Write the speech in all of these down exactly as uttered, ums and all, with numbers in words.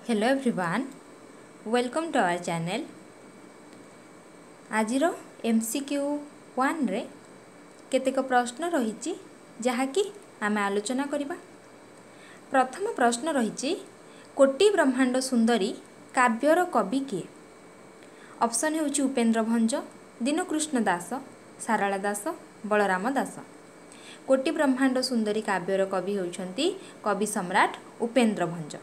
Hello everyone, welcome to our channel. आज MCQ one रे केतेक प्रश्न रही जहाँकि आम आलोचना करवा। प्रथम प्रश्न रही कोटि ब्रह्मांड सुंदरी काव्यर कवि किए? ऑप्शन होउछि उपेंद्र भंज, दीनकृष्ण दास, सारला दास, बलराम दास। कोटि ब्रह्मांड सुंदरी काव्यर कवि होउछंती कवि सम्राट उपेंद्र भंज।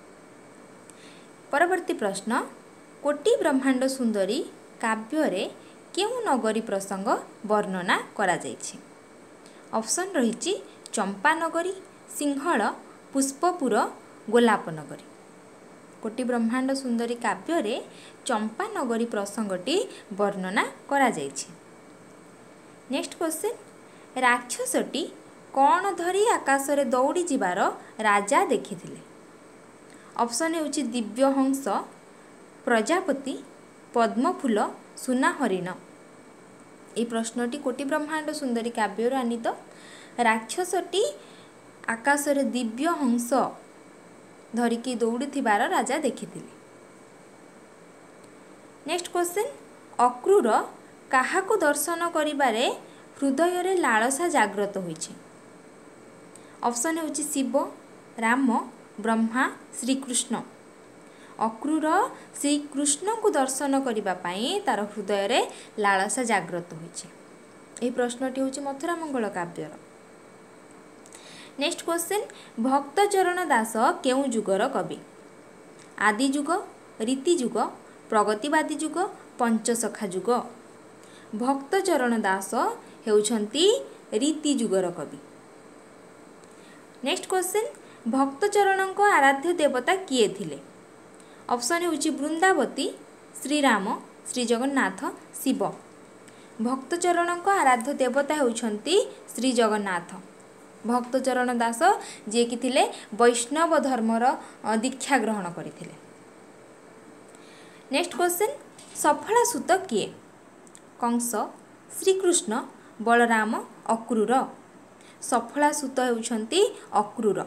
परवर्ती प्रश्न, कोटि ब्रह्मांड सुंदरी काव्य केउं नगरी प्रसंग वर्णना करा जायछि? ऑप्शन रही चंपा नगरी, सिंहल, पुष्पपुर, गोलाप नगरी। कोटि ब्रह्मांड सुंदरी काव्य चंपा नगरी प्रसंगटी वर्णना करा जायछि। नेक्स्ट क्वेश्चन, राक्षसटी कौन धरी आकाश रे दौड़ी जिबार राजा देखिथिले? ऑप्शन होउछि दिव्य हंस, प्रजापति, पद्मफूल, सुना हरिण। ये प्रश्नटी कोटि ब्रह्मांड सुंदरी काव्यर आनीत। राक्षसटी आकाश रे दिव्य हंस धरिकी दौड़ी थिबार राजा देखिथिले। नेक्स्ट क्वेश्चन, अक्रूर काहाकु दर्शन करिबारे हृदय रे लालसा जाग्रत होइछि? ऑप्शन होउछि शिव, राम, ब्रह्मा, श्रीकृष्ण। अक्रूर श्रीकृष्ण को दर्शन करिबा पई तार हृदय रे लालसा जाग्रत होइछि। एही प्रश्नटी होउछि मथुरा मंगल काव्यर। नेक्स्ट क्वेश्चन, भक्तचरण दास केउ जुगर कवि? आदि जुग, रीति जुग, प्रगतिवादी जुग, पंचसखा जुग। भक्तचरण दास हेउछंती रीति जुगर कवि। नेक्स्ट क्वेश्चन, भक्तचरण को आराध्य देवता किए थिले? ऑप्शन होउछि वृंदावती, श्रीराम, श्री जगन्नाथ, शिव। भक्तचरण को आराध्य देवता होउछंती श्री जगन्नाथ। भक्तचरण दास जे कि थिले वैष्णव धर्मर दीक्षा ग्रहण करथिले। नेक्स्ट क्वेश्चन, सफला सूत किए? कंस, श्रीकृष्ण, बलराम, अक्रूर। सफला सूत होउछंती अक्रूर।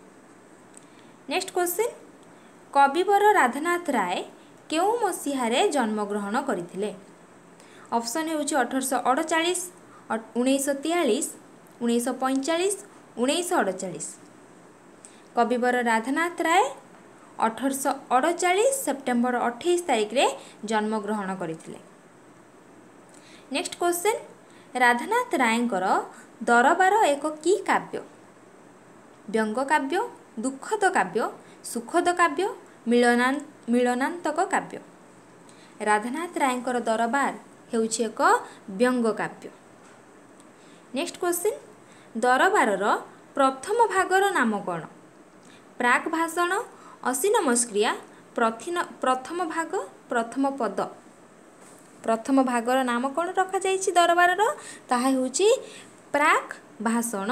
नेक्स्ट क्वेश्चन, कविवर राधानाथ राय केउ मसीहारे जन्मग्रहण करथिले? ऑप्शन होउछि अठरश अड़चाश, उन्नीस तैंतालीस, उन्नीस पैंतालीस, उन्नीस अड़चाश। कविवर राधानाथ राय अठरश अड़चाश सेप्टेम्बर अठाईस तारिख रे जन्मग्रहण करथिले। नेक्स्ट क्वेश्चन, राधानाथ रायंकर दरबार एक की काव्य? व्यंग काव्य, दुखद काव्य, सुखद काव्य, मिलना मिलनांतक काव्य। राधानाथ रायंकर दरबार हेउछि एक व्यंग काव्य। नेक्स्ट क्वेश्चन, दरबारर प्रथम भागर नाम कौन? प्राक भाषण, असी नमस्क्रिया, प्रथिन प्रथम भाग, प्रथम पद। प्रथम भागर नाम कौन रखा जाइछि दरबारर? ताहा हेउछि प्राक भाषण।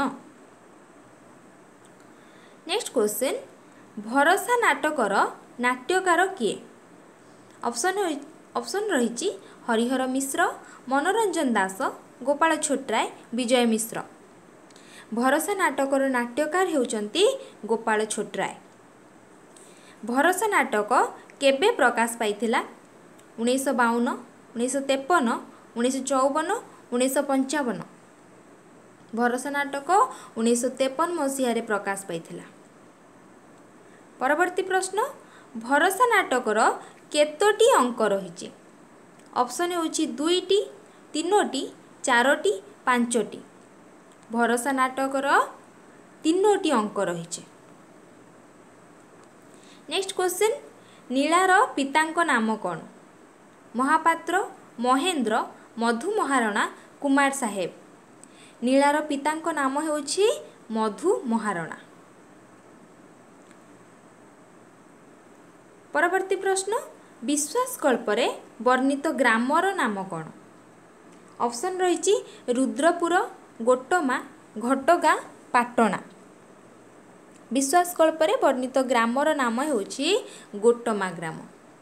नेक्स्ट क्वेश्चन, भरोसा नाटकर नाट्यकार किए? ऑप्शन ऑप्शन रही हरिहर मिश्र, मनोरंजन दास, गोपाल छोटराय, विजय मिश्र। भरोसा नाटकर नाट्यकार हेउचंती गोपाल छोटराय। भरोसा नाटक केबे प्रकाश पाइथिला? उन्नीस बावन, उन्नीस तेपन, उन्नीस चौवन, उन्नीस पंचावन। भरोसा नाटक उन्नीस तेपन मसीह प्रकाश पाइथिला। परवर्ती प्रश्न, भरोसा नाटकर केतोटी अंक रही? ऑप्शन होउछि दुईटी, तीनोटी, चारोटी, पांचोटी। भरोसा नाटकर तीनोटी अंक रही। नेक्स्ट क्वेश्चन, नीलार पितांक नाम कौन? महापात्र, महेंद्र, मधु महारणा, कुमार साहेब। नीलार पितांक नाम हेउछि मधु महारणा। परवर्ती प्रश्न, विश्वास कल्परे वर्णित ग्रामर नाम कौन? ऑप्शन रही रुद्रपुर, गोटमा, घटगाँ, पाटना। विश्वास कल्परे वर्णित ग्रामर नाम हेउछि गोटमा ग्राम।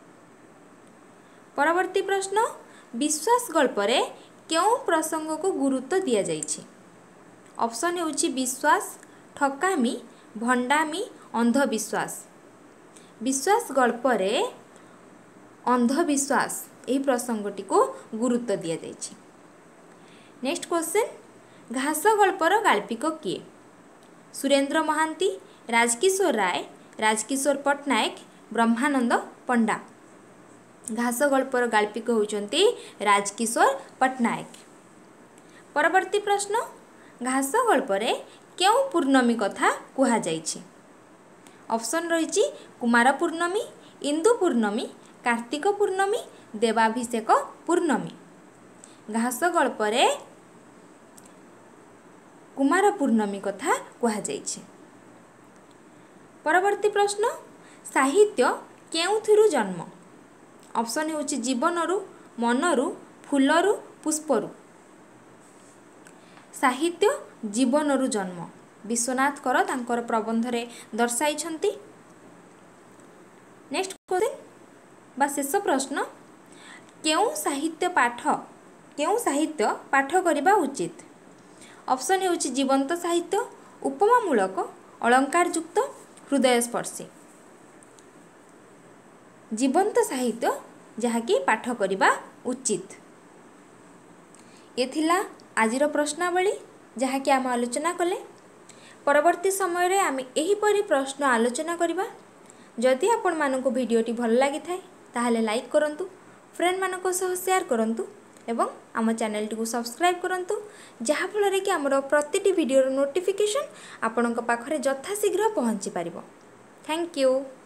परवर्ती प्रश्न, विश्वास गल्परे केउं प्रसंग को गुरुत्व दिया जाइछि? ऑप्शन होउछि विश्वास, ठकामी, भंडामी, अंधविश्वास। विश्वास गल्परे अंधविश्वास यही प्रसंगटी को गुरुत्व दि जाइए। नेक्स्ट क्वेश्चन घास गल्पर गाल्पिक किए? सुरेंद्र महांती, राजकिशोर राय, राजकिशोर पट्टनायक, ब्रह्मानंद पंडा। घास गल्पर गाल्पिक होउचंती राजकिशोर पट्टनायक। परवर्ती प्रश्न घास गल्परे केउ पूर्णमी कथा कुहा जाइछि? ऑप्शन रही कुमार पूर्णमी, इंदु पूर्णमी, कार्तिक पूर्णमी, देवाभिषेक पूर्णमी। घास गल्परे कुमार पूर्णमी कथा कुहा जाइछि। परवर्ती प्रश्न साहित्य केउथिरु जन्म? ऑप्शन होछि जीवनरु, मनरु, फूलरु, पुष्परु। साहित्य जीवनरु जन्म विश्वनाथ कर तांकर प्रबंधरे दर्शाइछंती। नेक्स्ट क्वेश्चन बा शेष प्रश्न केउ साहित्य पाठ केउ साहित्य पाठ करिबा उचित? ऑप्शन होछि जीवंत साहित्य, उपमामूलक, अलंकारयुक्त, हृदयस्पर्शी। जीवंत साहित्य जहाँकि पाठ करिबा उचित। ये थिला आजिर प्रश्नावली जहाँकि आम आलोचना कले। परवर्ती समय रे आम एहीपरि प्रश्न आलोचना करिबा। जदि आपण मानक भिडियोटी भल लगी थाए ताहले लाइक करंतु, फ्रेंड मानक सह शेयर करंतु एवं आम चैनल टी को सब्सक्राइब करंतु जहाँ फल कि आमर प्रतिटी वीडियो नोटिफिकेशन आपणक पाखरे यथाशीघ्र पहुँची पारिबो। Thank you.